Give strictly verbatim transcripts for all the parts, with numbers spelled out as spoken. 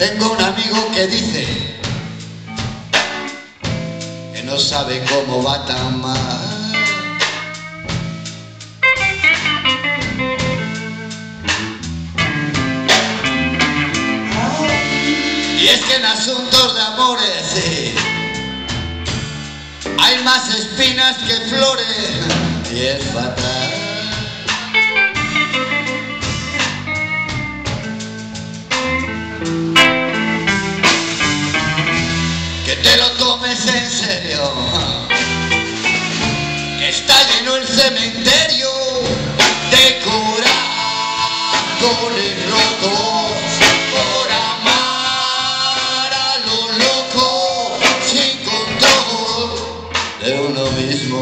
Tengo un amigo que dice que no sabe cómo va tan mal. Y es que en asuntos de amores sí, hay más espinas que flores y es fatal. Que te lo tomes en serio, que está lleno el cementerio de corazones rotos por amar a lo loco sin control de uno mismo.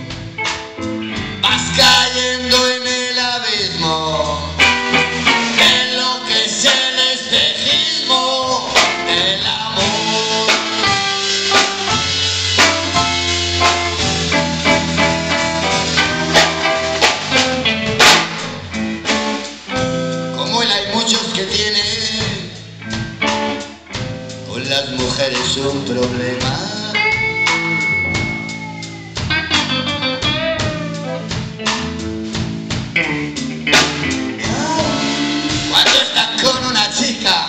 Vas cayendo en el abismo, en lo que es el espejismo del amor. Como él hay muchos que tienen con las mujeres un problema. Cuando están con una chica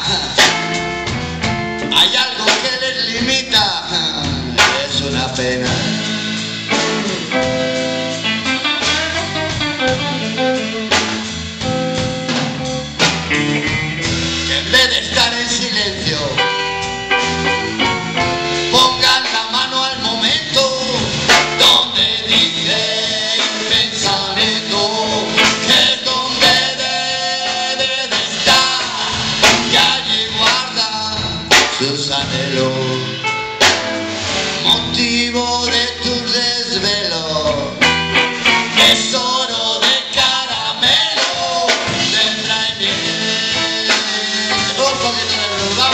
hay algo que les limita, es una pena. Que en vez de estar en silencio pongan la mano al momento donde dice el pensamiento que es donde debe de estar y allí guarda sus anhelos, motivo de tus desvelos, tesoro de caramelo, tendrá en miel. Un poquito de verdad.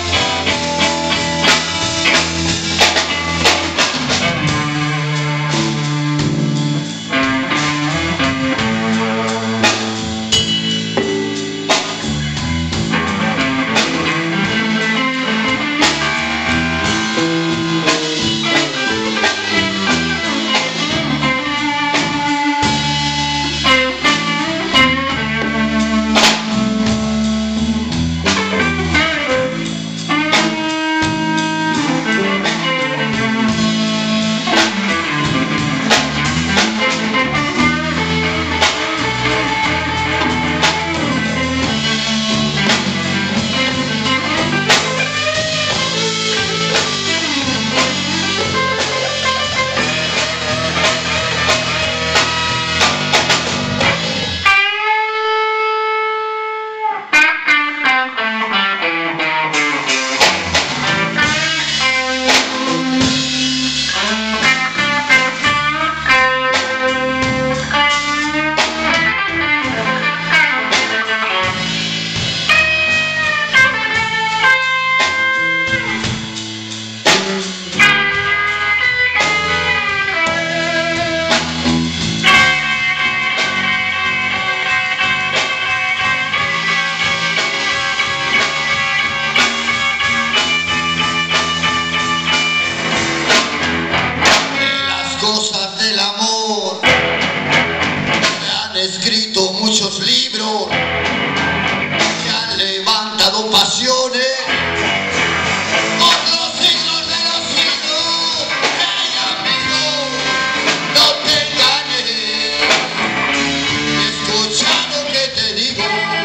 Cosas del amor se han escrito muchos libros que han levantado pasiones por los siglos de los siglos. Hey, amigo, no te engañes, escucha lo que te digo.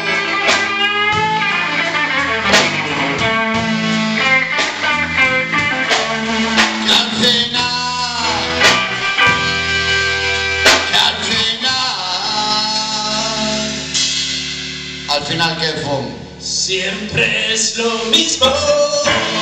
Que al final Al final, ¿qué fue? Siempre es lo mismo.